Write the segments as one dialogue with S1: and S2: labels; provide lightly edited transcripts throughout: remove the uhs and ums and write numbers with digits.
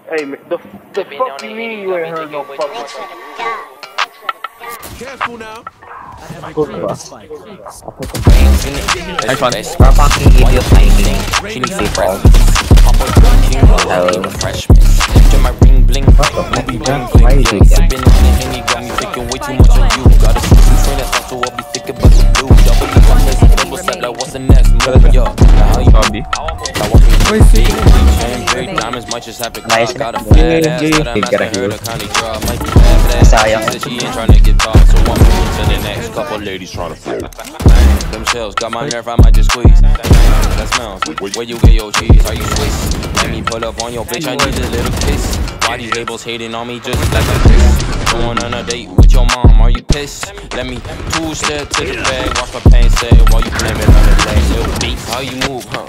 S1: Hey, the fuck you mean you ain't heard no fucking?
S2: Careful now.
S3: Nice one. Fucking give you timing. She needs to fall.
S4: My ring bling,
S3: why is it
S4: sipping on it and he got me thinking way too much on you. Got a train that's also I'll be thinking about the blue. Double step like what's the next move? Yo, now you
S3: zombie.
S4: now watch me big big diamonds might just have to cry. Got a fat ass that I'm asking her to kindly draw. Might be bad ass, she said she ain't trying to get taught. So I'm moving to the next couple ladies trying to flip. Themselves got my nerve, I might just squeeze. That smells. Where you get your cheese? Are you Swiss? Let me pull up on your bitch, I need a little kiss. Why these labels hating on me just like a kiss? Going on a date with your mom, are you pissed? Let me two-step to the bag, watch my pain say while you blame it on the legs. Little beat, how you move, huh?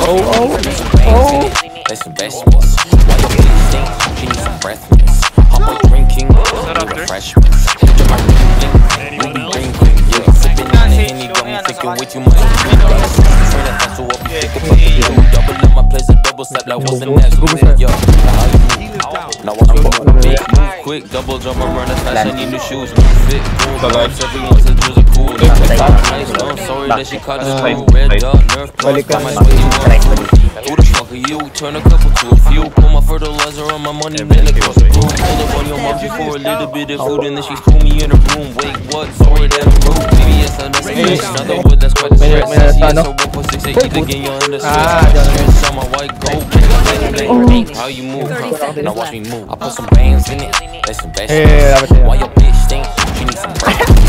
S4: There's some investments. Why your bitch think she needs some breath mints? Hot boy drinking, refreshments. Picture my drinking, we be drinking. Yeah, sipping on it and he got me thinking way too much. Train that so I'll be thinking about the blue. Double up my place, a double step like what's the next move? Yo, how you move? Now watch me move, big, move quick, double jump, I run as fast, I need new shoes, move fit, cool, vibes, everyone says dudes are cool, they pick up nice, I'm sorry that she caught this cool, red dot, nerf plus, got my sweaty one, who the fuck are you, turn a couple to a few, pull my fertilizer on my money, man, across the room, pull up on your mom before a little bit of food, and then she threw me in a room, wait, what, sorry that I'm rude, maybe yes, that's a bitch, another word that's quite a stress, yes, so 1.6, either get you under stress, on my white gold, how you move, huh? Now watch me move. I put some bands in it. That's some best. Why your bitch think she needs some bread?